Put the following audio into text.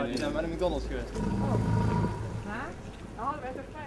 naar de McDonald's geweest. Oh. Maar? Oh, dat werd er vrij.